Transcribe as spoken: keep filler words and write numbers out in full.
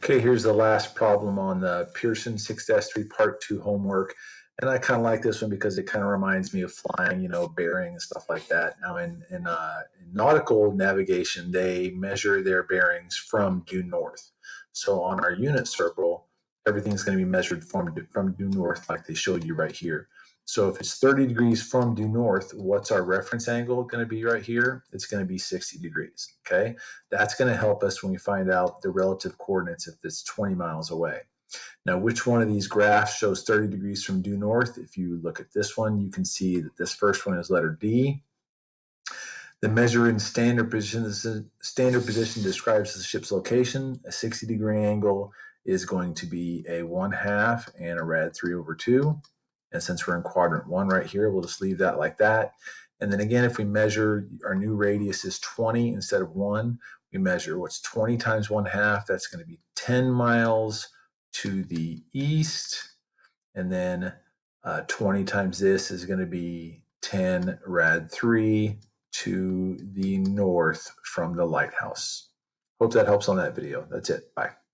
Okay, here's the last problem on the Pearson six dash three Part two homework. And I kind of like this one because it kind of reminds me of flying, you know, bearing and stuff like that. Now, in, in, uh, in nautical navigation, they measure their bearings from due north. So on our unit circle, everything's going to be measured from, from due north, like they showed you right here. So if it's thirty degrees from due north, what's our reference angle going to be right here? It's going to be sixty degrees, okay? That's going to help us when we find out the relative coordinates if it's twenty miles away. Now, which one of these graphs shows thirty degrees from due north? If you look at this one, you can see that this first one is letter D. The measure in standard position, standard position describes the ship's location. A sixty degree angle is going to be a one half and a rad three over two. And since we're in quadrant one right here, we'll just leave that like that. And then again, if we measure, our new radius is twenty instead of one. We measure what's twenty times one half. That's going to be ten miles to the east. And then uh, twenty times this is going to be ten rad three to the north from the lighthouse. Hope that helps on that video. That's it. Bye.